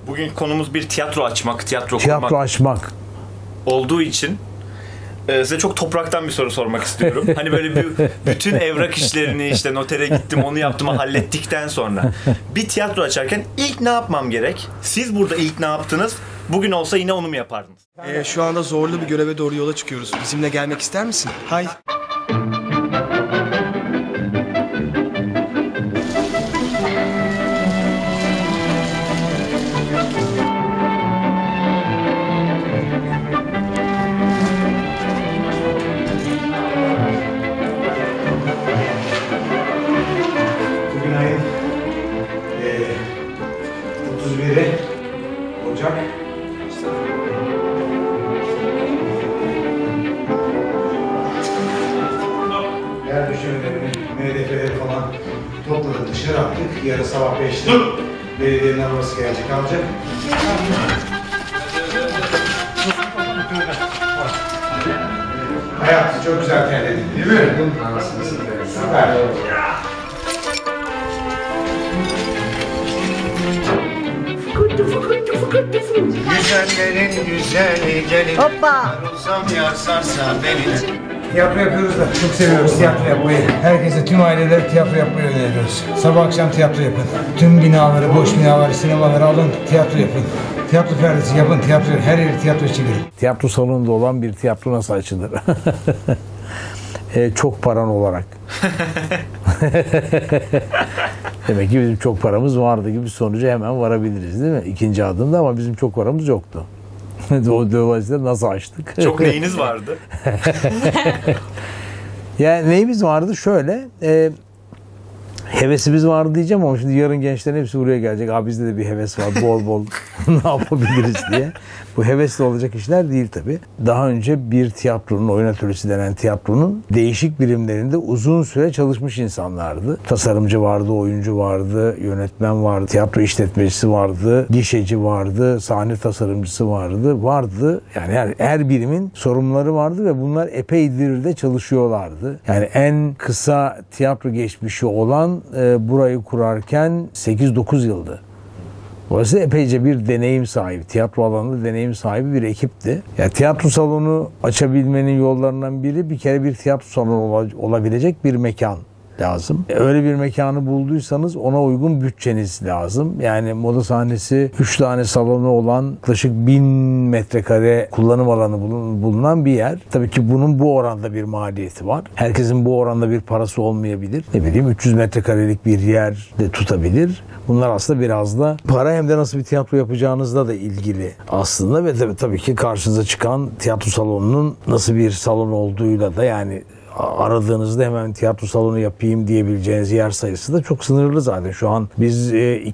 Bugün konumuz bir tiyatro açmak, tiyatro açmak olduğu için size çok topraktan bir soru sormak istiyorum. Hani böyle bütün evrak işlerini işte notere gittim, onu yaptım, hallettikten sonra bir tiyatro açarken ilk ne yapmam gerek? Siz burada ilk ne yaptınız? Bugün olsa yine onu mu yapardınız? Şu anda zorlu bir göreve doğru yola çıkıyoruz. Bizimle gelmek ister misin? Hay. Bugün ayın 31'i Ocak. Yer düşürmelerini, MDF'leri falan topladık, dışarı attık. Yarın sabah 5'te belediyenin arabası gelecek, alacak. Hayatı çok güzel terledin, değil mi? Anasını satayım. Süper. Güzellerin güzeli gelin. Hoppa! Olsam yar sarsa beni. Tiyatro yapıyoruz da çok seviyoruz tiyatro yapmayı. Herkese, tüm aileler tiyatro yapmayı öneriyoruz. Sabah akşam tiyatro yapın. Tüm binaları, boş binaları, sinemaları alın, tiyatro yapın. Tiyatro perdesi yapın, tiyatro, her yeri tiyatro çekin. Tiyatro salonunda olan bir tiyatro nasıl açılır? Çok paran olarak. Demek ki bizim çok paramız vardı gibi bir sonuca hemen varabiliriz, değil mi? İkinci adımda, ama bizim çok paramız yoktu. Dolayısıyla nasıl açtık? Çok neyiniz vardı? Yani neyimiz vardı? Şöyle, hevesimiz vardı diyeceğim ama şimdi yarın gençlerin hepsi buraya gelecek. Abi bizde de bir heves var, bol bol ne yapabiliriz diye. Bu hevesle olacak işler değil tabii. Daha önce bir tiyatronun, oyun atölyesi denen tiyatronun değişik birimlerinde uzun süre çalışmış insanlardı. Tasarımcı vardı, oyuncu vardı, yönetmen vardı, tiyatro işletmecisi vardı, gişeci vardı, sahne tasarımcısı vardı. Yani her birimin sorumluları vardı ve bunlar epeydir de çalışıyorlardı. Yani en kısa tiyatro geçmişi olan burayı kurarken 8-9 yıldı. Burası epeyce bir deneyim sahibi, tiyatro alanında deneyim sahibi bir ekipti. Yani tiyatro salonu açabilmenin yollarından biri bir kere bir tiyatro salonu olabilecek bir mekan lazım. Öyle bir mekanı bulduysanız ona uygun bütçeniz lazım. Yani moda sahnesi 3 tane salonu olan yaklaşık 1000 metrekare kullanım alanı bulunan bir yer. Tabii ki bunun bu oranda bir maliyeti var. Herkesin bu oranda bir parası olmayabilir. Ne bileyim 300 metrekarelik bir yer de tutabilir. Bunlar aslında biraz da para, hem de nasıl bir tiyatro yapacağınızla da ilgili aslında ve tabii ki karşınıza çıkan tiyatro salonunun nasıl bir salon olduğuyla da, yani aradığınızda hemen tiyatro salonu yapayım diyebileceğiniz yer sayısı da çok sınırlı zaten. Şu an biz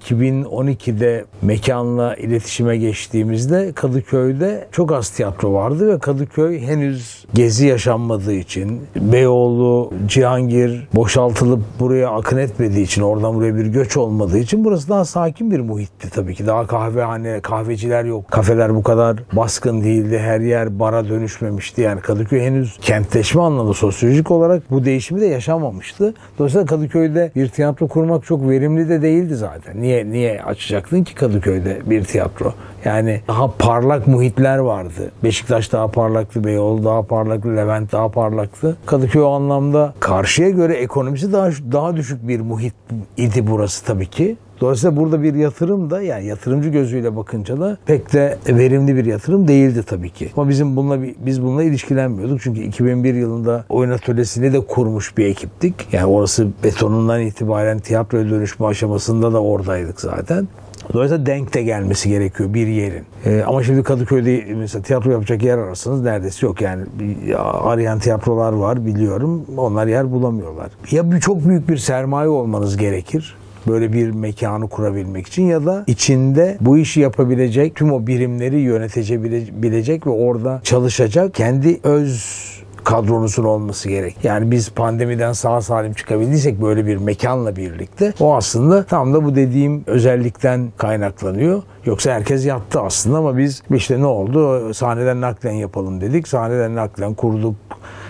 2012'de mekanla iletişime geçtiğimizde Kadıköy'de çok az tiyatro vardı ve Kadıköy henüz gezi yaşanmadığı için, Beyoğlu, Cihangir boşaltılıp buraya akın etmediği için, oradan buraya bir göç olmadığı için burası daha sakin bir muhitti tabii ki. Daha kahvehane, kahveciler yok. Kafeler bu kadar baskın değildi. Her yer bara dönüşmemişti. Yani Kadıköy henüz kentleşme anlamında, sosyolojik olarak bu değişimi de yaşanmamıştı. Dolayısıyla Kadıköy'de bir tiyatro kurmak çok verimli de değildi zaten. Niye açacaktın ki Kadıköy'de bir tiyatro? Yani daha parlak muhitler vardı. Beşiktaş daha parlaktı, Beyoğlu daha parlaktı, Levent daha parlaktı. Kadıköy o anlamda karşıya göre ekonomisi daha düşük bir muhit idi burası tabii ki. Dolayısıyla burada bir yatırım da, yani yatırımcı gözüyle bakınca da pek de verimli bir yatırım değildi tabii ki. Ama biz bununla ilişkilenmiyorduk. Çünkü 2001 yılında oyun atölyesini de kurmuş bir ekiptik. Yani orası betonundan itibaren tiyatroya dönüşme aşamasında da oradaydık zaten. Dolayısıyla denk de gelmesi gerekiyor bir yerin. Ama şimdi Kadıköy'de mesela tiyatro yapacak yer ararsanız neredeyse yok. Yani arayan tiyatrolar var biliyorum. Onlar yer bulamıyorlar. Ya çok büyük bir sermaye olmanız gerekir böyle bir mekanı kurabilmek için, ya da içinde bu işi yapabilecek, tüm o birimleri yönetebilecek ve orada çalışacak kendi öz kadronuzun olması gerek. Yani biz pandemiden sağ salim çıkabildiysek böyle bir mekanla birlikte, o aslında tam da bu dediğim özellikten kaynaklanıyor. Yoksa herkes yattı aslında, ama biz işte ne oldu? Sahneden naklen yapalım dedik. Sahneden naklen kurduk.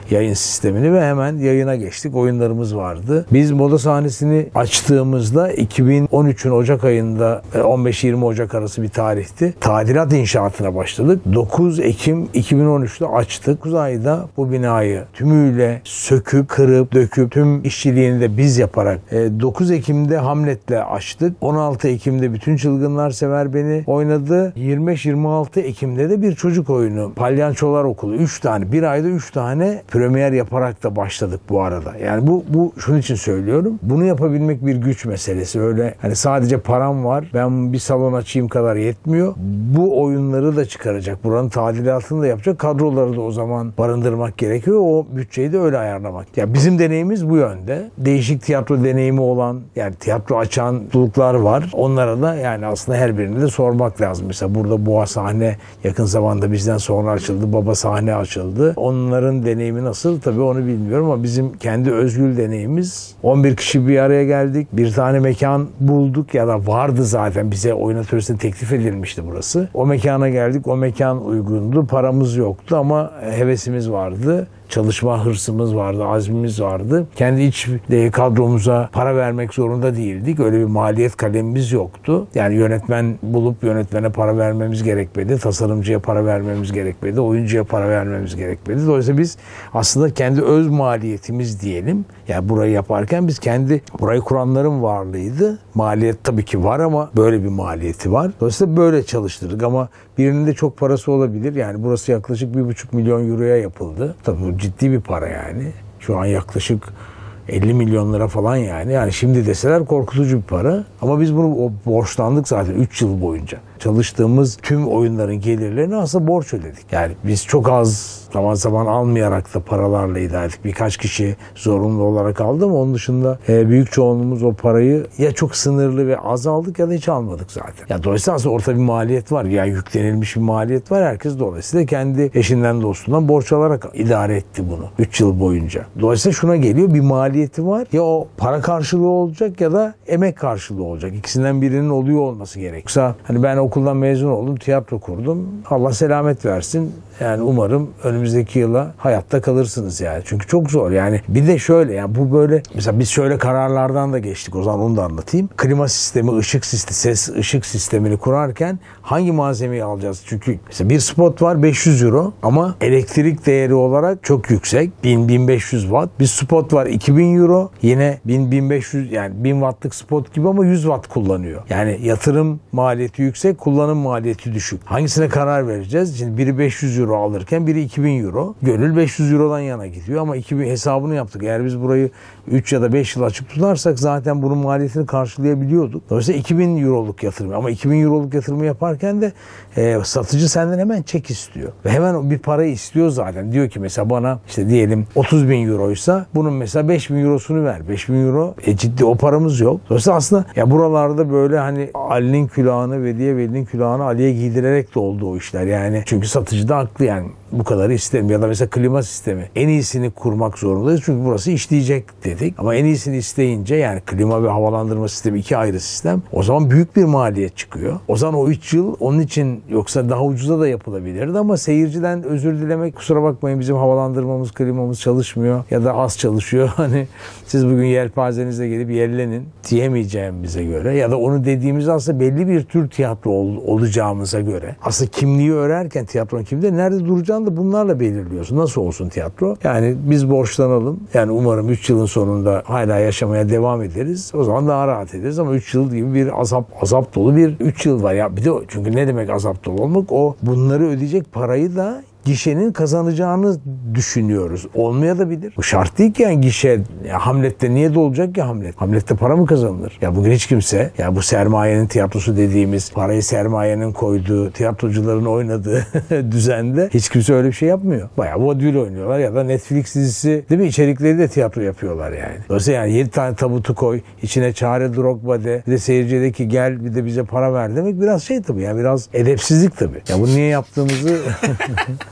yayın sistemini ve hemen yayına geçtik. Oyunlarımız vardı. Biz moda sahnesini açtığımızda 2013'ün Ocak ayında 15-20 Ocak arası bir tarihti. Tadilat inşaatına başladık. 9 Ekim 2013'te açtık. 9 ayda bu binayı tümüyle söküp, kırıp, döküp tüm işçiliğini de biz yaparak 9 Ekim'de Hamlet'le açtık. 16 Ekim'de Bütün Çılgınlar Sever Beni oynadı. 25-26 Ekim'de de bir çocuk oyunu Palyaçolar Okulu. 3 tane. Bir ayda 3 tane premier yaparak da başladık bu arada. Yani bu şunun için söylüyorum. Bunu yapabilmek bir güç meselesi. Öyle hani sadece param var, ben bir salon açayım kadar yetmiyor. Bu oyunları da çıkaracak. Buranın tadilatını da yapacak. Kadroları da o zaman barındırmak gerekiyor. O bütçeyi de öyle ayarlamak. Ya bizim deneyimimiz bu yönde. Değişik tiyatro deneyimi olan, yani tiyatro açan topluluklar var. Onlara da yani aslında her birini de sormak lazım. Mesela burada Boğa sahne yakın zamanda bizden sonra açıldı. Baba sahne açıldı. Onların deneyimi nasıl? Tabii onu bilmiyorum ama bizim kendi özgül deneyimimiz 11 kişi bir araya geldik. Bir tane mekan bulduk ya da vardı zaten. Bize oyun atölyesine teklif edilmişti burası. O mekana geldik. O mekan uygundu. Paramız yoktu ama hevesimiz vardı. Çalışma hırsımız vardı, azmimiz vardı. Kendi iç kadromuza para vermek zorunda değildik. Öyle bir maliyet kalemimiz yoktu. Yani yönetmen bulup yönetmene para vermemiz gerekmedi. Tasarımcıya para vermemiz gerekmedi. Oyuncuya para vermemiz gerekmedi. Dolayısıyla biz aslında kendi öz maliyetimiz diyelim. Yani burayı yaparken biz kendi burayı kuranların varlığıydı. Maliyet tabii ki var ama böyle bir maliyeti var. Dolayısıyla böyle çalıştırdık ama birinin de çok parası olabilir. Yani burası yaklaşık 1,5 milyon euroya yapıldı. Tabii bu ciddi bir para yani. Şu an yaklaşık 50 milyon lira falan yani. Yani şimdi deseler korkutucu bir para. Ama biz bunu borçlandık zaten 3 yıl boyunca. Çalıştığımız tüm oyunların gelirlerini aslında borç ödedik. Yani biz çok az zaman zaman almayarak da paralarla idare ettik. Birkaç kişi zorunlu olarak aldı ama onun dışında büyük çoğunluğumuz o parayı ya çok sınırlı ve az aldık ya da hiç almadık zaten. Ya dolayısıyla aslında ortada bir maliyet var. Yani yüklenilmiş bir maliyet var. Herkes dolayısıyla kendi eşinden dostundan borç alarak idare etti bunu 3 yıl boyunca. Dolayısıyla şuna geliyor, bir maliyeti var. Ya o para karşılığı olacak ya da emek karşılığı olacak. İkisinden birinin oluyor olması gerek. Yoksa hani ben okuldan mezun oldum, tiyatro kurdum. Allah selamet versin. Yani umarım önümüzdeki yıla hayatta kalırsınız yani. Çünkü çok zor yani. Bir de şöyle yani bu böyle mesela biz şöyle kararlardan da geçtik. O zaman onu da anlatayım. Klima sistemi, ışık sistemi, ses ışık sistemini kurarken hangi malzemeyi alacağız? Çünkü mesela bir spot var 500 euro ama elektrik değeri olarak çok yüksek. 1000-1500 watt. Bir spot var 2000 euro. Yine 1000-1500 yani 1000 wattlık spot gibi ama 100 watt kullanıyor. Yani yatırım maliyeti yüksek, kullanım maliyeti düşük. Hangisine karar vereceğiz? Şimdi biri 500 euro alırken biri 2000 euro. Gönül 500 eurodan yana gidiyor ama 2000 hesabını yaptık. Eğer biz burayı 3 ya da 5 yıl açık tutarsak zaten bunun maliyetini karşılayabiliyorduk. Dolayısıyla 2000 euroluk yatırım. Ama 2000 euroluk yatırımı yaparken de satıcı senden hemen çek istiyor. Ve hemen bir parayı istiyor zaten. Diyor ki mesela bana işte diyelim 30 bin euroysa bunun mesela 5 bin eurosunu ver. 5 bin euro ciddi o paramız yok. Dolayısıyla aslında ya buralarda böyle hani Ali'nin külahını Veli'nin külahını Ali'ye giydirerek de oldu o işler. Yani çünkü satıcı da haklı yani. Bu kadarı istemiyor. Ya da mesela klima sistemi. En iyisini kurmak zorundayız. Çünkü burası işleyecek dedik. Ama en iyisini isteyince yani klima ve havalandırma sistemi 2 ayrı sistem. O zaman büyük bir maliyet çıkıyor. O zaman o 3 yıl onun için yoksa daha ucuza da yapılabilirdi ama seyirciden özür dilemek kusura bakmayın bizim havalandırmamız, klimamız çalışmıyor ya da az çalışıyor. Hani siz bugün yelpazenizle gelip yerlenin diyemeyeceğimize göre ya da onu dediğimiz aslında belli bir tür tiyatro olacağımıza göre. Aslında kimliği örerken tiyatronun kimliği nerede duracağını da bunlarla belirliyorsun. Nasıl olsun tiyatro? Yani biz borçlanalım. Yani umarım 3 yılın sonunda hala yaşamaya devam ederiz. O zaman daha rahat ederiz ama 3 yıl gibi bir azap dolu bir 3 yıl var. Ya bir de çünkü ne demek azap dolu olmak? O bunları ödeyecek parayı da gişenin kazanacağını düşünüyoruz. Olmaya da bilir. Bu şart değil ki yani gişe. Ya Hamlet'te niye de olacak ki Hamlet? Hamlet'te para mı kazanılır? Ya bugün hiç kimse ya bu sermayenin tiyatrosu dediğimiz parayı sermayenin koyduğu, tiyatrocuların oynadığı düzende hiç kimse öyle bir şey yapmıyor. Bayağı vaudeville oynuyorlar ya da Netflix dizisi değil mi? İçerikleri de tiyatro yapıyorlar yani. Dolayısıyla yani 7 tane tabutu koy, içine Çare Drogba de, bir de seyirciye de ki gel bir de bize para ver demek biraz şey tabii yani biraz edepsizlik tabii. Ya bunu niye yaptığımızı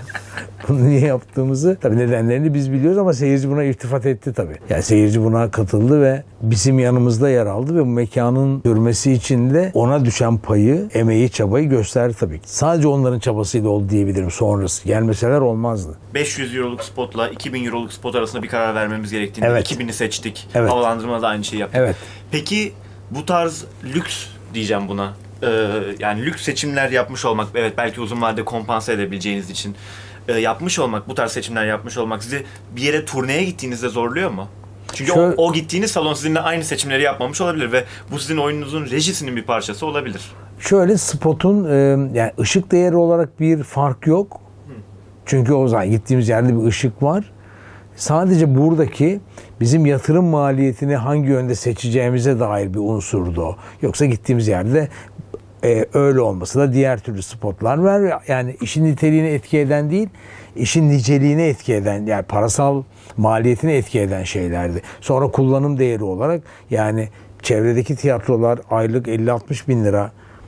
Bunu niye yaptığımızı tabii nedenlerini biz biliyoruz ama seyirci buna iltifat etti tabii. Yani seyirci buna katıldı ve bizim yanımızda yer aldı ve bu mekanın sürmesi için de ona düşen payı, emeği, çabayı gösterdi tabii ki. Sadece onların çabasıyla oldu diyebilirim sonrası. Gelmeseler olmazdı. 500 euroluk spotla 2000 euroluk spot arasında bir karar vermemiz gerektiğinde Evet. 2000'i seçtik. Evet. Havalandırmada da aynı şeyi yaptık. Evet. Peki bu tarz lüks diyeceğim buna. Yani lüks seçimler yapmış olmak, evet belki uzun vadede kompanse edebileceğiniz için yapmış olmak, bu tarz seçimler yapmış olmak sizi bir yere turneye gittiğinizde zorluyor mu? Çünkü o gittiğiniz salon sizinle aynı seçimleri yapmamış olabilir ve bu sizin oyununuzun rejisinin bir parçası olabilir. Şöyle spotun yani ışık değeri olarak bir fark yok. Çünkü o zaman gittiğimiz yerde bir ışık var. Sadece buradaki bizim yatırım maliyetini hangi yönde seçeceğimize dair bir unsurdu o. Yoksa gittiğimiz yerde öyle olması da diğer türlü spotlar var. Yani işin niteliğine etki eden değil, işin niceliğine etki eden, yani parasal maliyetine etki eden şeylerdi. Sonra kullanım değeri olarak yani çevredeki tiyatrolar aylık 50-60 bin lira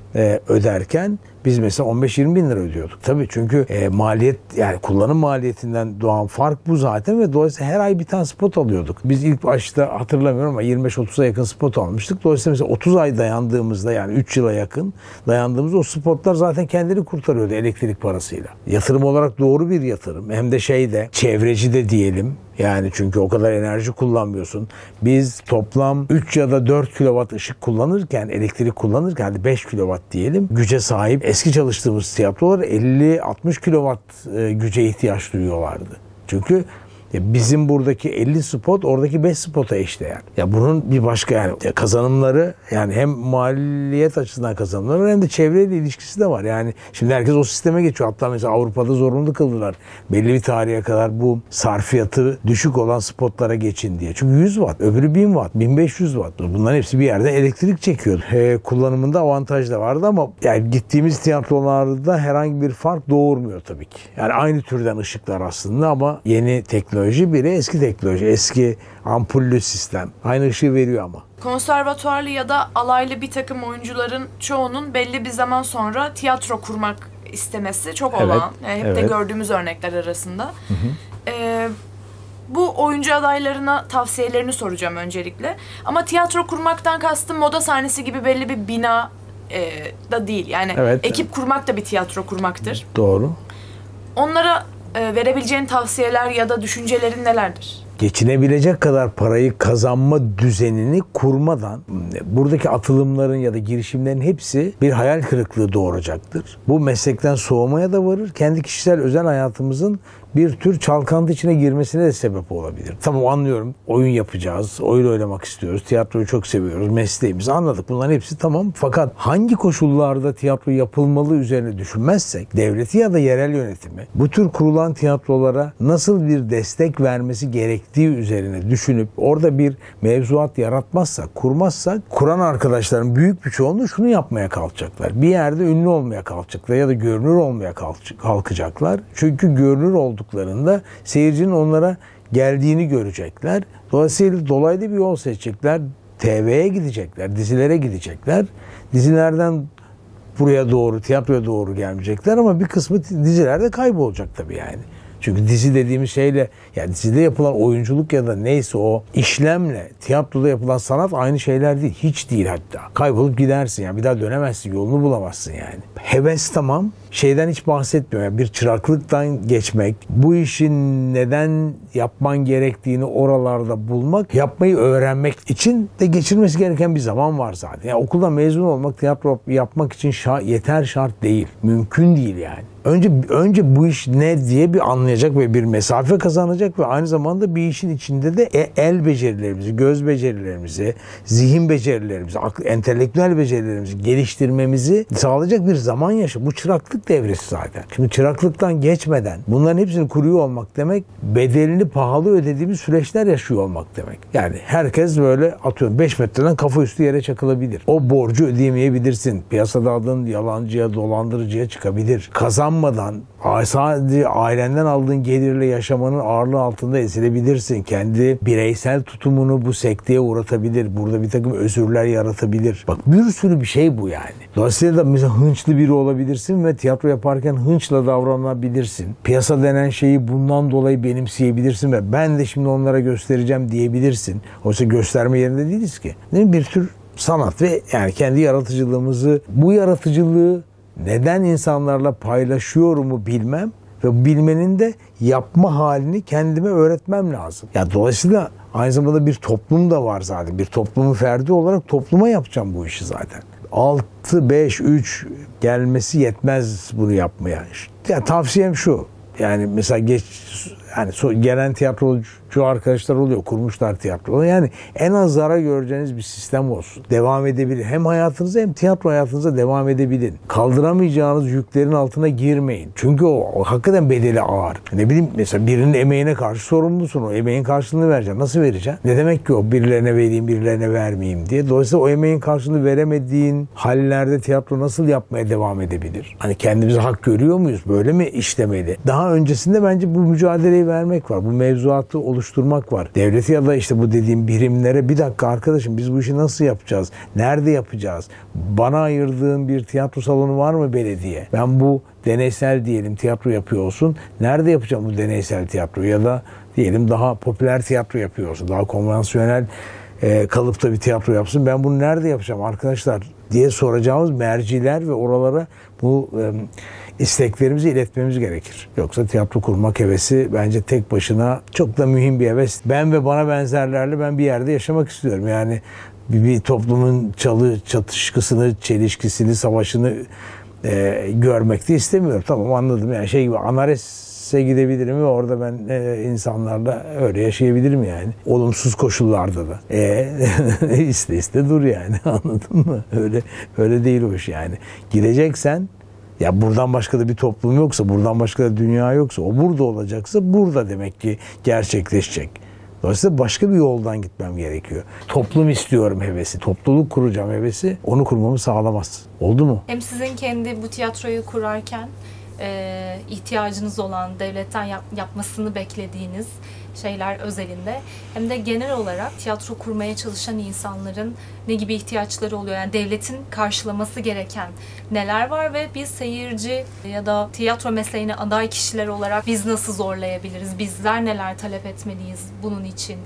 öderken biz mesela 15-20 bin lira ödüyorduk. Tabii çünkü maliyet, yani kullanım maliyetinden doğan fark bu zaten ve dolayısıyla her ay bir tane spot alıyorduk. Biz ilk başta hatırlamıyorum ama 25-30'a yakın spot almıştık. Dolayısıyla mesela 30 ay dayandığımızda, yani 3 yıla yakın dayandığımızda o spotlar zaten kendini kurtarıyordu elektrik parasıyla. Yatırım olarak doğru bir yatırım. Hem de çevreci de diyelim. Yani çünkü o kadar enerji kullanmıyorsun. Biz toplam 3 ya da 4 kilowatt ışık kullanırken, elektrik kullanırken, hadi 5 kilowatt diyelim, güce sahip eski çalıştığımız tiyatrolar 50-60 kilowatt güce ihtiyaç duyuyorlardı. Çünkü bizim buradaki 50 spot oradaki 5 spota eşdeğer. Ya bunun bir başka yani kazanımları, yani hem maliyet açısından kazanımları hem de çevreyle ilişkisi de var. Yani şimdi herkes o sisteme geçiyor. Hatta mesela Avrupa'da zorunlu kıldılar. Belli bir tarihe kadar bu sarfiyatı düşük olan spotlara geçin diye. Çünkü 100 watt, öbürü 1000 watt, 1500 watt. Bunların hepsi bir yerden elektrik çekiyordu. Kullanımında avantaj da vardı ama yani gittiğimiz tiyatrolarda herhangi bir fark doğurmuyor tabii ki. Yani aynı türden ışıklar aslında ama yeni teknoloji, biri eski teknoloji, eski ampullü sistem. Aynı ışığı veriyor ama. Konservatuarlı ya da alaylı bir takım oyuncuların çoğunun belli bir zaman sonra tiyatro kurmak istemesi çok olağan. Hep de gördüğümüz örnekler arasında. Bu oyuncu adaylarına tavsiyelerini soracağım öncelikle. Ama tiyatro kurmaktan kastım moda sahnesi gibi belli bir bina da değil. Yani ekip kurmak da bir tiyatro kurmaktır. Doğru. Onlara verebileceğin tavsiyeler ya da düşüncelerin nelerdir? Geçinebilecek kadar parayı kazanma düzenini kurmadan buradaki atılımların ya da girişimlerin hepsi bir hayal kırıklığı doğuracaktır. Bu meslekten soğumaya da varır. Kendi kişisel özel hayatımızın bir tür çalkantı içine girmesine de sebep olabilir. Tamam, anlıyorum. Oyun yapacağız. Oyun oynamak istiyoruz. Tiyatroyu çok seviyoruz. Mesleğimizi anladık. Bunların hepsi tamam. Fakat hangi koşullarda tiyatro yapılmalı üzerine düşünmezsek, devleti ya da yerel yönetimi bu tür kurulan tiyatrolara nasıl bir destek vermesi gerektiği üzerine düşünüp orada bir mevzuat yaratmazsak, kurmazsak, kuran arkadaşların büyük bir çoğunluğu şunu yapmaya kalkacaklar. Bir yerde ünlü olmaya kalkacaklar ya da görünür olmaya kalkacaklar. Çünkü görünür olduklarında seyircinin onlara geldiğini görecekler. Dolayısıyla dolaylı bir yol seçecekler. TV'ye gidecekler, dizilere gidecekler. Dizilerden buraya doğru, tiyatroya doğru gelmeyecekler ama bir kısmı dizilerde kaybolacak tabii yani. Çünkü dizi dediğimiz şeyle, yani dizide yapılan oyunculuk ya da neyse o işlemle tiyatroda yapılan sanat aynı şeyler değil. Hiç değil hatta. Kaybolup gidersin yani. Bir daha dönemezsin. Yolunu bulamazsın yani. Heves tamam. Şeyden hiç bahsetmiyor. Yani bir çıraklıktan geçmek, bu işin neden yapman gerektiğini oralarda bulmak, yapmayı öğrenmek için de geçirmesi gereken bir zaman var zaten. Yani okuldan mezun olmak, tiyatro yapmak için yeter şart değil. Mümkün değil yani. Önce bu iş ne diye bir anlayacak ve bir mesafe kazanacak ve aynı zamanda bir işin içinde de el becerilerimizi, göz becerilerimizi, zihin becerilerimizi, entelektüel becerilerimizi geliştirmemizi sağlayacak bir zaman yaşa. Bu çıraklık devresi zaten. Şimdi çıraklıktan geçmeden bunların hepsini kuruyor olmak demek bedelini bedeli pahalı ödediğimiz süreçler yaşıyor olmak demek. Yani herkes böyle atıyorum 5 metreden kafa üstü yere çakılabilir. O borcu ödeyemeyebilirsin. Piyasada adın yalancıya, dolandırıcıya çıkabilir. Kazanmadan sadece ailenden aldığın gelirle yaşamanın ağırlığı altında ezilebilirsin. Kendi bireysel tutumunu bu sekteye uğratabilir. Burada bir takım özürler yaratabilir. Bak bir sürü bir şey bu yani. Dolayısıyla da mesela hınçlı biri olabilirsin ve tiyatro yaparken hınçla davranabilirsin. Piyasa denen şeyi bundan dolayı benimseyebilirsin ve ben de şimdi onlara göstereceğim diyebilirsin. Oysa gösterme yerinde değiliz ki. Bir tür sanat ve yani kendi yaratıcılığımızı, bu yaratıcılığı neden insanlarla paylaşıyorumu bilmem ve bilmenin de yapma halini kendime öğretmem lazım. Ya dolayısıyla aynı zamanda bir toplum da var zaten. Bir toplumun ferdi olarak topluma yapacağım bu işi zaten. 6, 5, 3 gelmesi yetmez bunu yapmaya. Ya tavsiyem şu. Yani mesela gelen tiyatrocu arkadaşlar oluyor, kurmuşlar tiyatro. Yani en az zarar göreceğiniz bir sistem olsun. Devam edebilir. Hem hayatınıza hem tiyatro hayatınıza devam edebilin. Kaldıramayacağınız yüklerin altına girmeyin. Çünkü o hakikaten bedeli ağır. Ne bileyim mesela birinin emeğine karşı sorumlusun. O emeğin karşılığını vereceksin. Nasıl vereceksin? Ne demek ki o birilerine vereyim, birilerine vermeyeyim diye. Dolayısıyla o emeğin karşılığını veremediğin hallerde tiyatro nasıl yapmaya devam edebilir? Hani kendimize hak görüyor muyuz? Böyle mi işlemeli? Daha öncesinde bence bu mücadeleyi vermek var. Bu mevzuatı oluşturmak var. Devleti ya da işte bu dediğim birimlere bir dakika arkadaşım biz bu işi nasıl yapacağız? Nerede yapacağız? Bana ayırdığın bir tiyatro salonu var mı belediye? Ben bu deneysel diyelim tiyatro yapıyor olsun. Nerede yapacağım bu deneysel tiyatroyu? Ya da diyelim daha popüler tiyatro yapıyor olsun. Daha konvansiyonel kalıpta bir tiyatro yapsın. Ben bunu nerede yapacağım arkadaşlar diye soracağımız merciler ve oralara bu isteklerimizi iletmemiz gerekir. Yoksa tiyatro kurmak hevesi bence tek başına çok da mühim bir heves. Ben ve bana benzerlerle ben bir yerde yaşamak istiyorum. Yani bir toplumun çatışkısını, çelişkisini, savaşını görmek de istemiyorum. Tamam anladım. Yani şey gibi Anares'e gidebilirim ve orada ben insanlarla öyle yaşayabilirim yani. Olumsuz koşullarda da. İste dur yani. Anladın mı? Öyle değil o iş yani. Gideceksen ya buradan başka da bir toplum yoksa, buradan başka da dünya yoksa, o burada olacaksa burada demek ki gerçekleşecek. Dolayısıyla başka bir yoldan gitmem gerekiyor. Toplum istiyorum hevesi, topluluk kuracağım hevesi onu kurmamı sağlamaz. Oldu mu? Hem sizin kendi bu tiyatroyu kurarken ihtiyacınız olan, devletten yapmasını beklediğiniz şeyler özelinde hem de genel olarak tiyatro kurmaya çalışan insanların ne gibi ihtiyaçları oluyor? Yani devletin karşılaması gereken neler var ve biz seyirci ya da tiyatro mesleğine aday kişiler olarak biz nasıl zorlayabiliriz? Bizler neler talep etmeliyiz bunun için?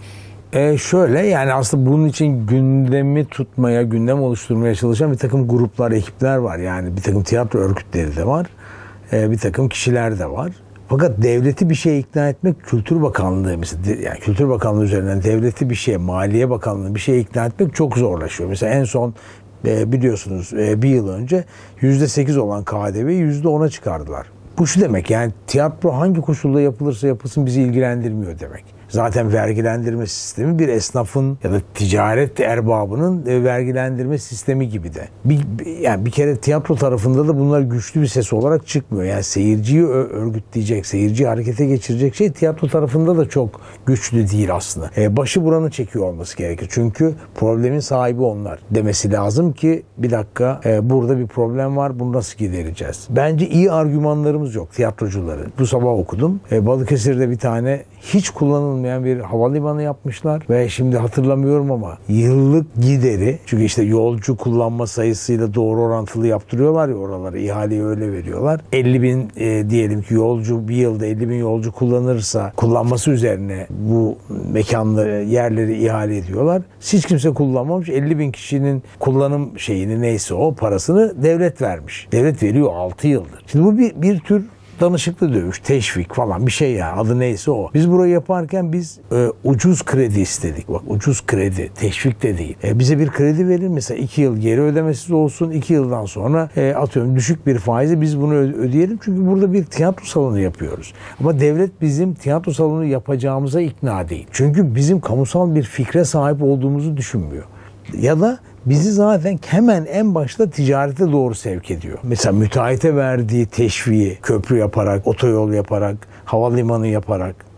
Şöyle yani aslında bunun için gündemi tutmaya, gündem oluşturmaya çalışan bir takım gruplar, ekipler var. Yani bir takım tiyatro örgütleri de var. Bir takım kişiler de var. Fakat devleti bir şeye ikna etmek Kültür Bakanlığı mesela yani Kültür Bakanlığı üzerinden devleti bir şeye, Maliye Bakanlığı bir şeye ikna etmek çok zorlaşıyor. Mesela en son biliyorsunuz bir yıl önce %8 olan KDV'yi %10'a çıkardılar. Bu şu demek yani tiyatro hangi koşulda yapılırsa yapılsın bizi ilgilendirmiyor demek. Zaten vergilendirme sistemi bir esnafın ya da ticaret erbabının vergilendirme sistemi gibi de. Yani bir kere tiyatro tarafında da bunlar güçlü bir ses olarak çıkmıyor. Yani seyirciyi örgütleyecek, seyirciyi harekete geçirecek şey tiyatro tarafında da çok güçlü değil aslında. Başı buranı çekiyor olması gerekir. Çünkü problemin sahibi onlar. Demesi lazım ki bir dakika burada bir problem var, bunu nasıl gidereceğiz? Bence iyi argümanlarımız yok tiyatrocuların. Bu sabah okudum. Balıkesir'de bir tane hiç kullanılmayan bir havalimanı yapmışlar ve şimdi hatırlamıyorum ama yıllık gideri çünkü işte yolcu kullanma sayısıyla doğru orantılı yaptırıyorlar ya oraları ihaleyi öyle veriyorlar. 50.000 diyelim ki yolcu bir yılda 50.000 yolcu kullanması üzerine bu mekanları yerleri ihale ediyorlar. Hiç kimse kullanmamış. 50.000 kişinin kullanım şeyini neyse o parasını devlet vermiş. Devlet veriyor 6 yıldır. Şimdi bu bir tür danışıklı dövüş, teşvik falan bir şey ya adı neyse o. Biz burayı yaparken biz ucuz kredi istedik. Bak ucuz kredi, teşvik de değil. Bize bir kredi verin mesela 2 yıl geri ödemesiz olsun. 2 yıldan sonra atıyorum düşük bir faize biz bunu ödeyelim. Çünkü burada bir tiyatro salonu yapıyoruz. Ama devlet bizim tiyatro salonu yapacağımıza ikna değil. Çünkü bizim kamusal bir fikre sahip olduğumuzu düşünmüyor. Ya da bizi zaten hemen en başta ticarete doğru sevk ediyor. Mesela müteahhite verdiği teşviği köprü yaparak, otoyol yaparak, havalimanı yaparak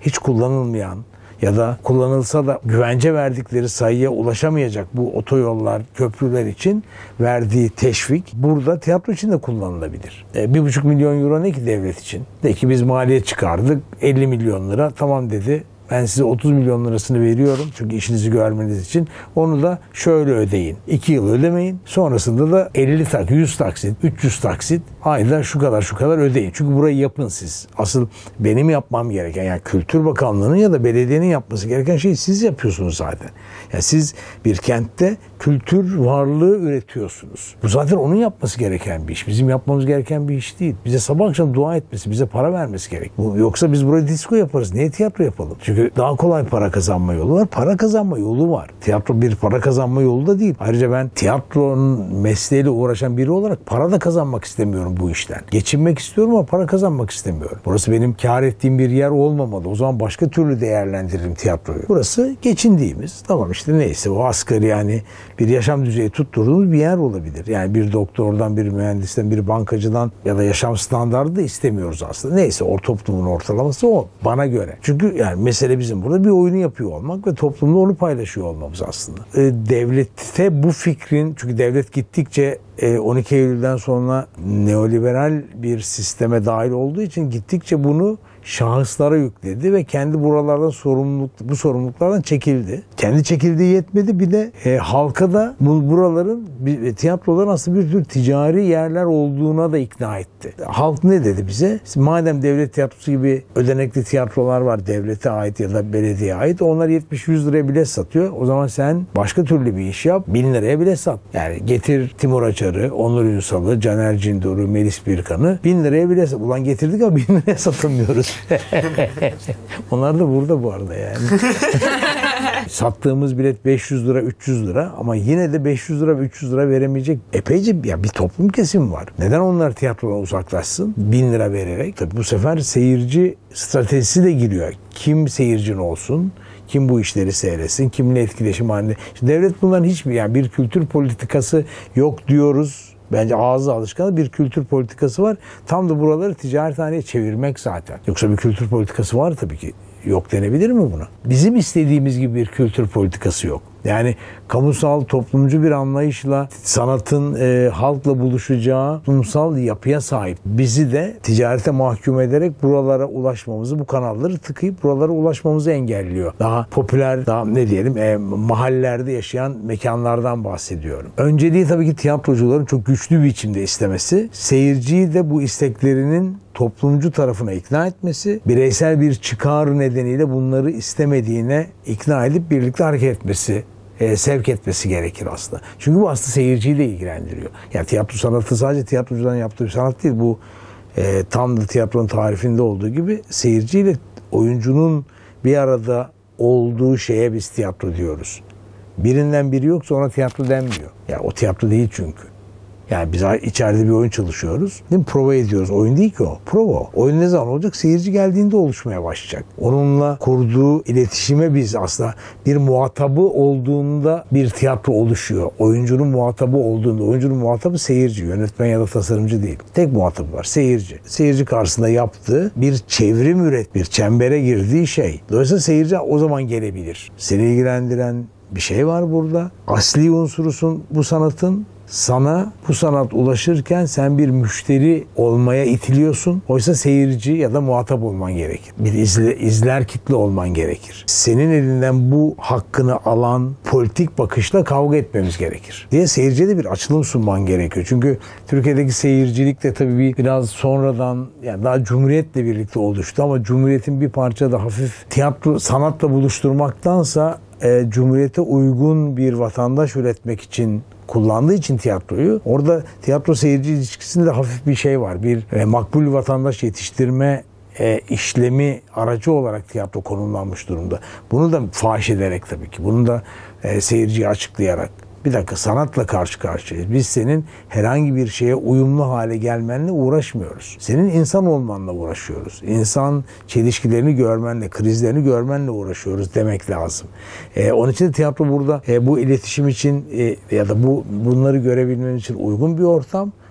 hiç kullanılmayan ya da kullanılsa da güvence verdikleri sayıya ulaşamayacak bu otoyollar, köprüler için verdiği teşvik burada tiyatro için de kullanılabilir. 1,5 milyon euro ne ki devlet için? De ki biz maliyet çıkardık 50 milyon lira, tamam dedi. Ben size 30 milyon lirasını veriyorum çünkü işinizi görmeniz için. Onu da şöyle ödeyin. 2 yıl ödemeyin. Sonrasında da 100 taksit, 300 taksit ayda şu kadar ödeyin. Çünkü burayı yapın siz. Asıl benim yapmam gereken, yani Kültür Bakanlığı'nın ya da belediyenin yapması gereken şeyi siz yapıyorsunuz zaten. Yani siz bir kentte kültür varlığı üretiyorsunuz. Bu zaten onun yapması gereken bir iş. Bizim yapmamız gereken bir iş değil. Bize sabah akşam dua etmesi, bize para vermesi gerek. Yoksa biz buraya disco yaparız. Niye tiyatro yapalım? Çünkü daha kolay para kazanma yolu var. Para kazanma yolu var. Tiyatro bir para kazanma yolu da değil. Ayrıca ben tiyatronun mesleğiyle uğraşan biri olarak para da kazanmak istemiyorum bu işten. Geçinmek istiyorum ama para kazanmak istemiyorum. Burası benim kâr ettiğim bir yer olmamalı. O zaman başka türlü değerlendiririm tiyatroyu. Burası geçindiğimiz, tamam işte neyse o asgari, yani bir yaşam düzeyi tutturduğumuz bir yer olabilir. Yani bir doktordan, bir mühendisten, bir bankacıdan ya da yaşam standardı da istemiyoruz aslında. Neyse o toplumun ortalaması o bana göre. Çünkü yani mesele bizim burada bir oyunu yapıyor olmak ve toplumda onu paylaşıyor olmamız aslında. Devlette bu fikrin, çünkü devlet gittikçe 12 Eylül'den sonra neoliberal bir sisteme dahil olduğu için gittikçe bunu şahıslara yükledi ve kendi buralardan bu sorumluluklardan çekildi. Kendi çekildiği yetmedi, bir de halka da buraların, tiyatroların aslında bir tür ticari yerler olduğuna da ikna etti. Halk ne dedi bize? Madem devlet tiyatrosu gibi ödenekli tiyatrolar var, devlete ait ya da belediyeye ait, onlar 70-100 liraya bilet satıyor. O zaman sen başka türlü bir iş yap, 1000 liraya bilet sat. Yani getir Timur Açar'ı, Onur Ünsal'ı, Caner Cindor'u, Melis Birkan'ı 1000 liraya bilet sat. Ulan getirdik ama 1000 liraya satamıyoruz. Onlar da burada bu arada yani. Sattığımız bilet 500 lira, 300 lira ama yine de 500 lira ve 300 lira veremeyecek epeyce bir toplum kesimi var. Neden onlar tiyatrodan uzaklaşsın? 1000 lira vererek. Tabii bu sefer seyirci stratejisi de giriyor. Kim seyircin olsun? Kim bu işleri seyretsin? Kimle etkileşim halinde? İşte devlet bunların hiçbir, yani bir kültür politikası yok diyoruz. Bence ağzı alışkanlığı, bir kültür politikası var. Tam da buraları ticarethaneye çevirmek zaten. Yoksa bir kültür politikası var tabii ki. Yok denebilir mi buna? Bizim istediğimiz gibi bir kültür politikası yok. Yani kamusal, toplumcu bir anlayışla sanatın halkla buluşacağı toplumsal yapıya sahip. Bizi de ticarete mahkum ederek buralara ulaşmamızı, bu kanalları tıkayıp buralara ulaşmamızı engelliyor. Daha popüler, daha ne diyelim mahallelerde yaşayan mekanlardan bahsediyorum. Önceliği tabii ki tiyatrocuların çok güçlü bir biçimde istemesi, seyirciyi de bu isteklerinin toplumcu tarafına ikna etmesi, bireysel bir çıkar nedeniyle bunları istemediğine ikna edip birlikte hareket etmesi, sevk etmesi gerekir aslında. Çünkü bu aslında seyirciyi de ilgilendiriyor. Yani tiyatro sanatı sadece tiyatrocudan yaptığı bir sanat değil. Bu tam da tiyatronun tarifinde olduğu gibi seyirciyle oyuncunun bir arada olduğu şeye biz tiyatro diyoruz. Birinden biri yoksa ona tiyatro denmiyor. Ya o tiyatro değil çünkü. Yani biz içeride bir oyun çalışıyoruz. Değil mi? Prova ediyoruz. Oyun değil ki o. Prova. Oyun ne zaman olacak? Seyirci geldiğinde oluşmaya başlayacak. Onunla kurduğu iletişime biz aslında bir muhatabı olduğunda bir tiyatro oluşuyor. Oyuncunun muhatabı olduğunda, oyuncunun muhatabı seyirci. Yönetmen ya da tasarımcı değil. Tek muhatabı var. Seyirci. Seyirci karşısında yaptığı bir çevrim bir çembere girdiği şey. Dolayısıyla seyirci o zaman gelebilir. Seni ilgilendiren bir şey var burada. Asli unsurusun bu sanatın. Sana bu sanat ulaşırken sen bir müşteri olmaya itiliyorsun. Oysa seyirci ya da muhatap olman gerekir. Bir izler kitle olman gerekir. Senin elinden bu hakkını alan politik bakışla kavga etmemiz gerekir diye seyirciye de bir açılım sunman gerekiyor. Çünkü Türkiye'deki seyircilik de tabii biraz sonradan, yani daha Cumhuriyet'le birlikte oluştu ama Cumhuriyet'in bir parça da hafif tiyatro sanatla buluşturmaktansa Cumhuriyet'e uygun bir vatandaş üretmek için kullandığı için tiyatroyu, orada tiyatro seyirci ilişkisinde hafif bir şey var. Bir makbul vatandaş yetiştirme işlemi aracı olarak tiyatro konumlanmış durumda. Bunu da fahiş ederek tabii ki. Bunu da seyirciye açıklayarak. Bir dakika, sanatla karşı karşıyayız. Biz senin herhangi bir şeye uyumlu hale gelmenle uğraşmıyoruz. Senin insan olmanla uğraşıyoruz. İnsan çelişkilerini görmenle, krizlerini görmenle uğraşıyoruz demek lazım. Onun için de tiyatro burada bu iletişim için ya da bunları görebilmen için uygun bir ortam.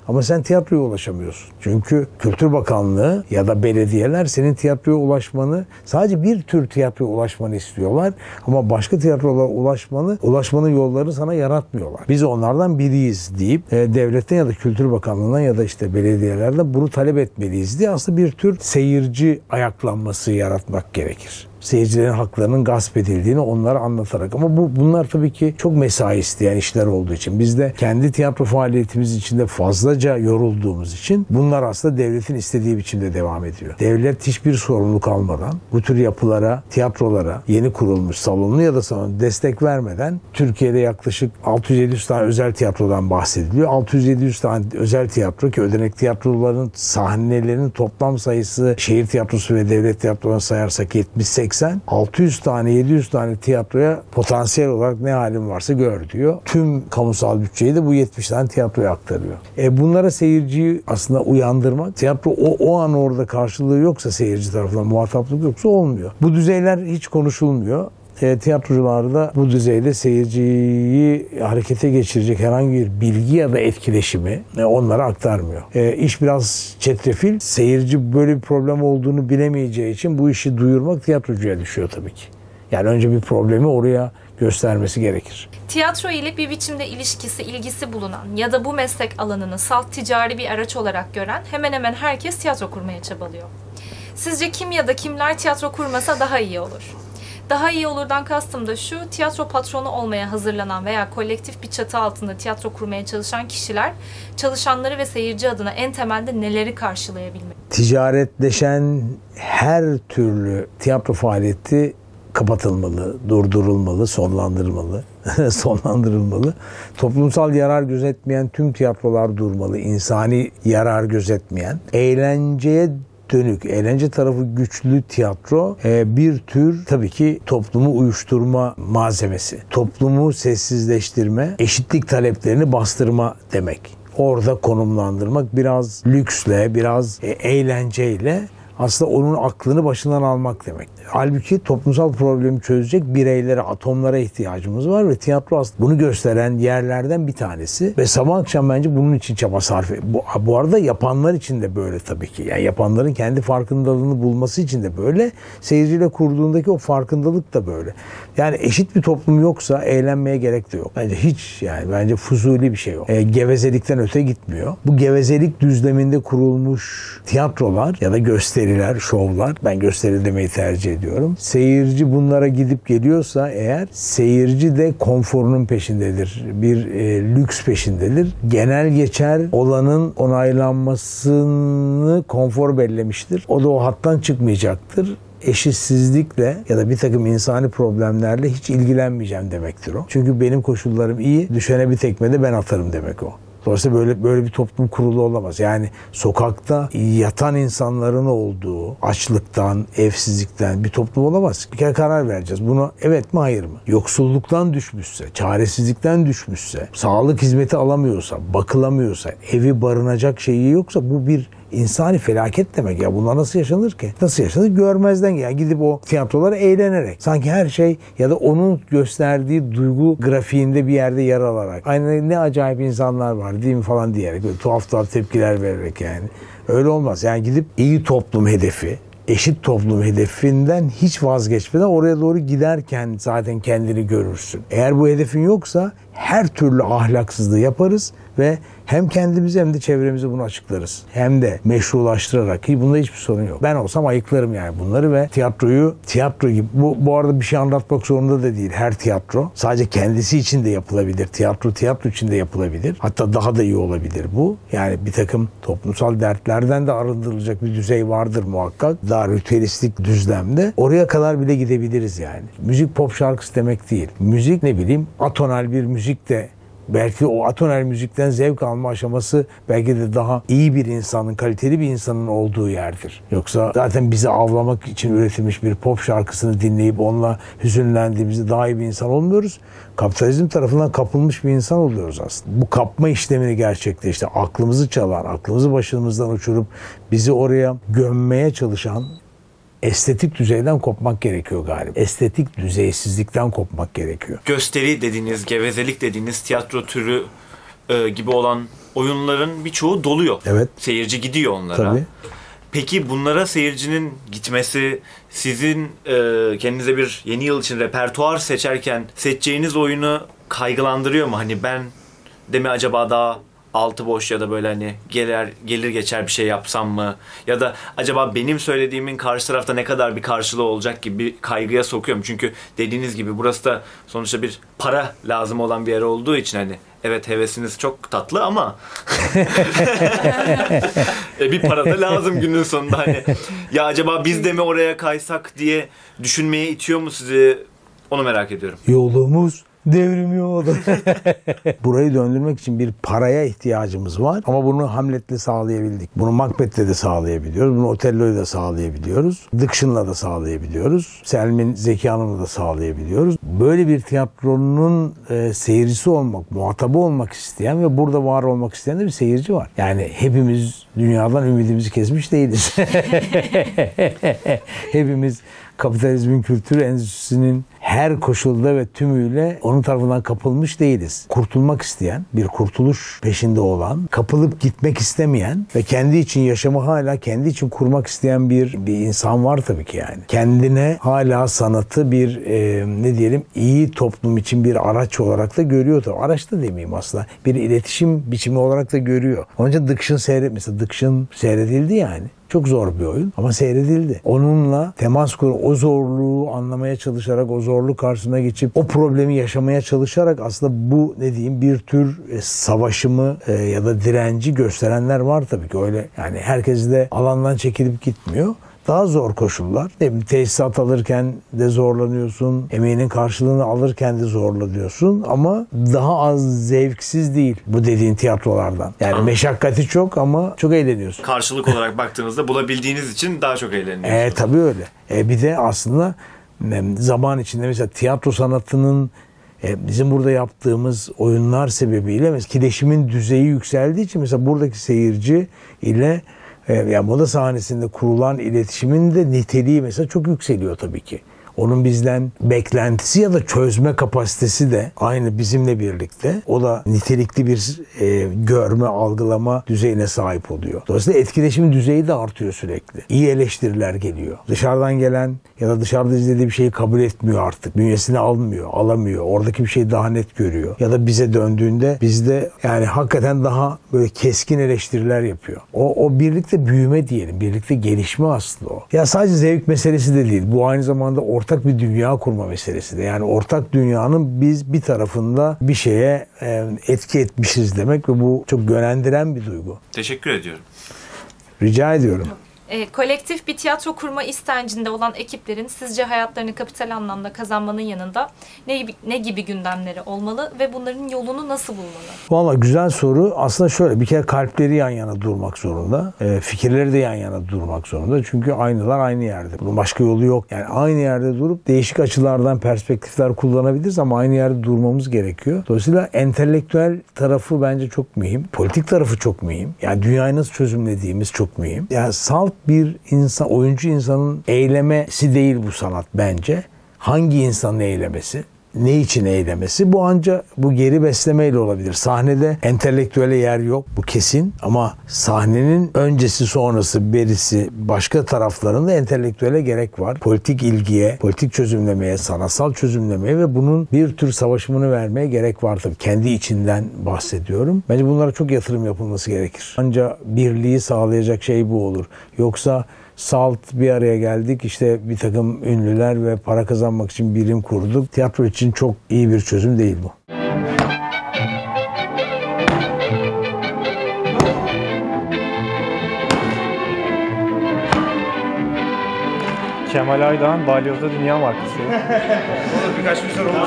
Ama sen tiyatroya ulaşamıyorsun. Çünkü Kültür Bakanlığı ya da belediyeler senin tiyatroya ulaşmanı, sadece bir tür tiyatroya ulaşmanı istiyorlar. Ama başka tiyatrolara ulaşmanın yollarını sana yaratmıyorlar. Biz onlardan biriyiz deyip devletten ya da Kültür Bakanlığı'ndan ya da işte belediyelerden bunu talep etmeliyiz diye aslında bir tür seyirci ayaklanması yaratmak gerekir. Seyircilerin haklarının gasp edildiğini onlara anlatarak. Ama bunlar tabii ki çok mesai isteyen işler olduğu için. Biz de kendi tiyatro faaliyetimiz içinde fazlaca yorulduğumuz için bunlar aslında devletin istediği biçimde devam ediyor. Devlet hiçbir sorumluluk almadan bu tür yapılara, tiyatrolara, yeni kurulmuş salonlu ya da salonlu destek vermeden Türkiye'de yaklaşık 600-700 tane özel tiyatrodan bahsediliyor. 600-700 tane özel tiyatro ki ödenek tiyatroların sahnelerinin toplam sayısı şehir tiyatrosu ve devlet tiyatrolarını sayarsak 70-80, 600 tane 700 tane tiyatroya potansiyel olarak ne halim varsa gör diyor. Tüm kamusal bütçeyi de bu 70 tane tiyatroya aktarıyor. Bunlara seyirciyi aslında uyandırmak, tiyatro o an orada karşılığı yoksa seyirci tarafından muhataplık yoksa olmuyor. Bu düzeyler hiç konuşulmuyor. Tiyatrocular da bu düzeyde seyirciyi harekete geçirecek herhangi bir bilgi ya da etkileşimi onlara aktarmıyor. İş biraz çetrefil. Seyirci böyle bir problem olduğunu bilemeyeceği için bu işi duyurmak tiyatrocuya düşüyor tabii ki. Yani önce bir problemi oraya göstermesi gerekir. Tiyatro ile bir biçimde ilgisi bulunan ya da bu meslek alanını salt ticari bir araç olarak gören hemen hemen herkes tiyatro kurmaya çabalıyor. Sizce kim ya da kimler tiyatro kurmasa daha iyi olur? Daha iyi olurdan kastım da şu, tiyatro patronu olmaya hazırlanan veya kolektif bir çatı altında tiyatro kurmaya çalışan kişiler, çalışanları ve seyirci adına en temelde neleri karşılayabilmeli? Ticaretleşen her türlü tiyatro faaliyeti kapatılmalı, durdurulmalı, sonlandırılmalı. Toplumsal yarar gözetmeyen tüm tiyatrolar durmalı. İnsani yarar gözetmeyen, eğlenceye dönük, eğlence tarafı güçlü tiyatro bir tür tabii ki toplumu uyuşturma malzemesi. Toplumu sessizleştirme, eşitlik taleplerini bastırma demek. Orada konumlandırmak, biraz lüksle, biraz eğlenceyle aslında onun aklını başından almak demek. Halbuki toplumsal problemi çözecek bireylere, atomlara ihtiyacımız var ve tiyatro aslında bunu gösteren yerlerden bir tanesi. Ve sabah akşam bence bunun için çaba sarf ediyor. Bu arada yapanlar için de böyle tabii ki. Yani yapanların kendi farkındalığını bulması için de böyle. Seyirciyle kurduğundaki o farkındalık da böyle. Yani eşit bir toplum yoksa eğlenmeye gerek de yok. Bence hiç, yani bence fuzuli bir şey yok. Gevezelikten öte gitmiyor. Bu gevezelik düzleminde kurulmuş tiyatrolar ya da gösteriler, şovlar, ben gösteri demeyi tercih ediyorum. Seyirci bunlara gidip geliyorsa eğer, seyirci de konforunun peşindedir. Bir lüks peşindedir. Genel geçer olanın onaylanmasını konfor bellemiştir. O da o hattan çıkmayacaktır. Eşitsizlikle ya da bir takım insani problemlerle hiç ilgilenmeyeceğim demektir o. Çünkü benim koşullarım iyi, düşene bir tekme de ben atarım demek o. Dolayısıyla böyle bir toplum kurulu olamaz. Yani sokakta yatan insanların olduğu açlıktan, evsizlikten bir toplum olamaz. Bir kere karar vereceğiz. Buna evet mi hayır mı? Yoksulluktan düşmüşse, çaresizlikten düşmüşse, sağlık hizmeti alamıyorsa, bakılamıyorsa, evi barınacak şeyi yoksa bu bir insani felaket demek ya. Bunlar nasıl yaşanır ki? Nasıl yaşanır? Görmezden yani gidip o tiyatrolara eğlenerek. Sanki her şey ya da onun gösterdiği duygu grafiğinde bir yerde yer alarak. Aynen ne acayip insanlar var değil mi falan diyerek. Böyle tuhaf tepkiler vererek yani. Öyle olmaz. Yani gidip iyi toplum hedefi, eşit toplum hedefinden hiç vazgeçmeden oraya doğru giderken zaten kendini görürsün. Eğer bu hedefin yoksa her türlü ahlaksızlığı yaparız ve hem kendimize hem de çevremize bunu açıklarız. Hem de meşrulaştırarak, ki bunda hiçbir sorun yok. Ben olsam ayıklarım yani bunları ve tiyatro gibi, bu arada bir şey anlatmak zorunda da değil her tiyatro. Sadece kendisi için de yapılabilir. Tiyatro için de yapılabilir. Hatta daha da iyi olabilir bu. Yani bir takım toplumsal dertlerden de arındırılacak bir düzey vardır muhakkak. Daha ritüelistik düzlemde. Oraya kadar bile gidebiliriz yani. Müzik pop şarkısı demek değil. Müzik ne bileyim atonal bir müzik de belki o atonel müzikten zevk alma aşaması belki de daha iyi bir insanın, kaliteli bir insanın olduğu yerdir. Yoksa zaten bizi avlamak için üretilmiş bir pop şarkısını dinleyip onunla hüzünlendiğimizde daha iyi bir insan olmuyoruz. Kapitalizm tarafından kapılmış bir insan oluyoruz aslında. Bu kapma işlemini gerçekleşti. Aklımızı çalan, aklımızı başımızdan uçurup bizi oraya gömmeye çalışan estetik düzeyden kopmak gerekiyor galiba. Estetik düzeysizlikten kopmak gerekiyor. Gösteri dediğiniz, gevezelik dediğiniz tiyatro türü gibi olan oyunların birçoğu doluyor. Evet. Seyirci gidiyor onlara. Tabii. Peki bunlara seyircinin gitmesi sizin kendinize bir yeni yıl için repertuar seçerken seçeceğiniz oyunu kaygılandırıyor mu? Hani ben de mi acaba daha altı boş ya da böyle hani gelir geçer bir şey yapsam mı? Ya da acaba benim söylediğimin karşı tarafta ne kadar bir karşılığı olacak gibi bir kaygıya sokuyorum. Çünkü dediğiniz gibi burası da sonuçta bir para lazım olan bir yer olduğu için hani evet hevesiniz çok tatlı ama bir para da lazım günün sonunda hani. Ya acaba biz de mi oraya kaysak diye düşünmeye itiyor mu sizi? Onu merak ediyorum. Yolumuz devrim yolu. Burayı döndürmek için bir paraya ihtiyacımız var. Ama bunu Hamlet'le sağlayabildik. Bunu Macbeth'le de sağlayabiliyoruz. Bunu Otello'yla da sağlayabiliyoruz. Diction'la da sağlayabiliyoruz. Selmin Zeki Hanım'la da sağlayabiliyoruz. Böyle bir tiyatronun seyircisi olmak, muhatabı olmak isteyen ve burada var olmak isteyen de bir seyirci var. Yani hepimiz dünyadan ümidimizi kesmiş değiliz. Hepimiz kapitalizmin kültür endüstrisinin her koşulda ve tümüyle onun tarafından kapılmış değiliz. Kurtulmak isteyen, bir kurtuluş peşinde olan, kapılıp gitmek istemeyen ve kendi için yaşamı hala kendi için kurmak isteyen bir insan var tabii ki yani. Kendine hala sanatı bir ne diyelim iyi toplum için bir araç olarak da görüyor. Araç da demeyeyim aslında. Bir iletişim biçimi olarak da görüyor. Onun için mesela Diction seyredildi yani. Çok zor bir oyun ama seyredildi. Onunla temas kurup o zorluğu anlamaya çalışarak, o zorluk karşısına geçip o problemi yaşamaya çalışarak aslında bu ne diyeyim bir tür savaşımı ya da direnci gösterenler var tabii ki. Öyle yani herkes de alandan çekilip gitmiyor. Daha zor koşullar. Tesisat alırken de zorlanıyorsun. Emeğinin karşılığını alırken de zorlanıyorsun. Ama daha az zevksiz değil bu dediğin tiyatrolardan. Yani meşakkati çok ama çok eğleniyorsun. Karşılık olarak baktığınızda bulabildiğiniz için daha çok eğleniyorsunuz. Tabii öyle. Bir de aslında zaman içinde mesela tiyatro sanatının bizim burada yaptığımız oyunlar sebebiyle etkileşimin düzeyi yükseldiği için mesela buradaki seyirci ile yani moda sahnesinde kurulan iletişimin de niteliği mesela çok yükseliyor tabii ki. Onun bizden beklentisi ya da çözme kapasitesi de aynı bizimle birlikte. O da nitelikli bir görme, algılama düzeyine sahip oluyor. Dolayısıyla etkileşim düzeyi de artıyor sürekli. İyi eleştiriler geliyor. Dışarıdan gelen ya da dışarıda izlediği bir şeyi kabul etmiyor artık. Bünyesine almıyor, alamıyor. Oradaki bir şeyi daha net görüyor. Ya da bize döndüğünde bizde yani hakikaten daha böyle keskin eleştiriler yapıyor. O birlikte büyüme diyelim. Birlikte gelişme aslında o. Ya sadece zevk meselesi de değil. Bu aynı zamanda ortak bir dünya kurma meselesi de. Yani ortak dünyanın biz bir tarafında bir şeye etki etmişiz demek ve bu çok yönlendiren bir duygu. Teşekkür ediyorum. Rica ediyorum. Kolektif bir tiyatro kurma istencinde olan ekiplerin sizce hayatlarını kapital anlamda kazanmanın yanında ne gibi gündemleri olmalı ve bunların yolunu nasıl bulmalı? Vallahi güzel soru. Aslında şöyle bir kere kalpleri yan yana durmak zorunda. Fikirleri de yan yana durmak zorunda. Çünkü aynılar aynı yerde. Bunun başka yolu yok. Yani aynı yerde durup değişik açılardan perspektifler kullanabiliriz ama aynı yerde durmamız gerekiyor. Dolayısıyla entelektüel tarafı bence çok mühim. Politik tarafı çok mühim. Yani dünyayı nasıl çözümlediğimiz çok mühim. Yani salt bir insan, oyuncu insanın eylemesi değil bu sanat bence. Hangi insanın eylemesi? Ne için eylemesi? Bu geri beslemeyle olabilir. Sahnede entelektüele yer yok. Bu kesin. Ama sahnenin öncesi, sonrası, berisi, başka taraflarında entelektüele gerek var. Politik ilgiye, politik çözümlemeye, sanatsal çözümlemeye ve bunun bir tür savaşımını vermeye gerek var tabii. Kendi içinden bahsediyorum. Bence bunlara çok yatırım yapılması gerekir. Ancak birliği sağlayacak şey bu olur. Yoksa salt bir araya geldik, işte bir takım ünlüler ve para kazanmak için birim kurduk. Tiyatro için çok iyi bir çözüm değil bu. Kemal Aydoğan, Balyoz'da dünya markası. Olur, birkaç bir soru olur.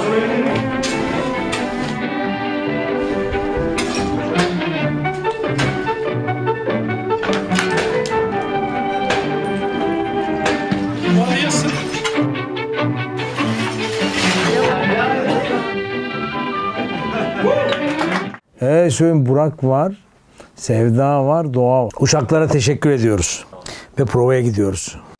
Söyleyeyim, Burak var, Sevda var, Doğa var. Uşaklara teşekkür ediyoruz ve provaya gidiyoruz.